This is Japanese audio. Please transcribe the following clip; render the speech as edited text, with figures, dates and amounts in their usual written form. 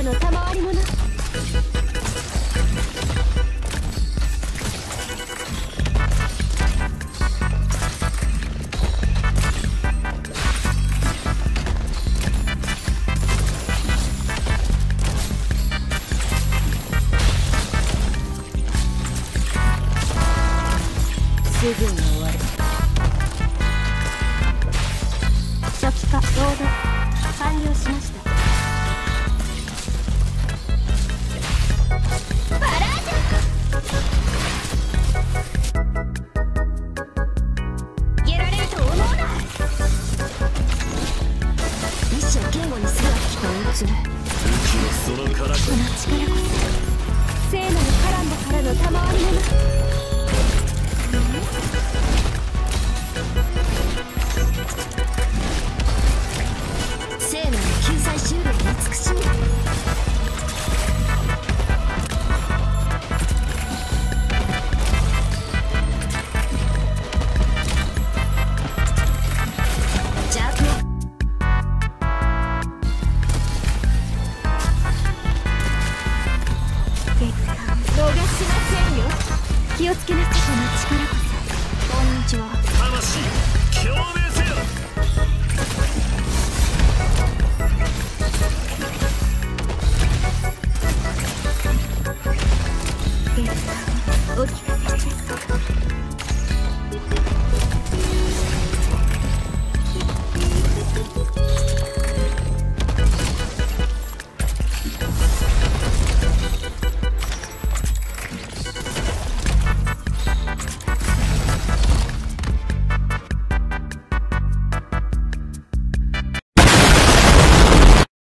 の賜り物。すぐに終わる。初期化ロード完了しました。バラージュやられると思うな。意志を言語にするは人を撃つ。 その力ここの力こそ聖なるカランバからの賜り物。聖なる救済修練の慈しみ。邪悪を逃がしませんよ。気をつけなさい。この力こそ。こんにちは。 魂共鳴せよ。 お聞かせ。